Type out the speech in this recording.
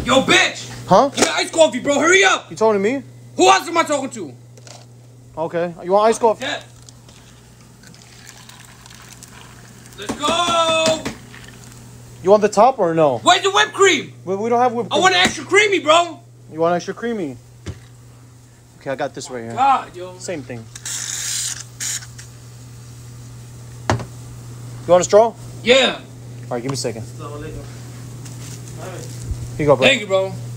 Yo, bitch! Huh? Give me iced coffee, bro. Hurry up! You talking to me? Who else am I talking to? Okay. You want iced coffee? Yeah. Let's go! You want the top or no? Where's the whipped cream? We don't have whipped cream. I want an extra creamy, bro. You want extra creamy? Okay, I got this right here. God, yo. Same thing. You want a straw? Yeah. All right, give me a second. Here you go, bro. Thank you, bro.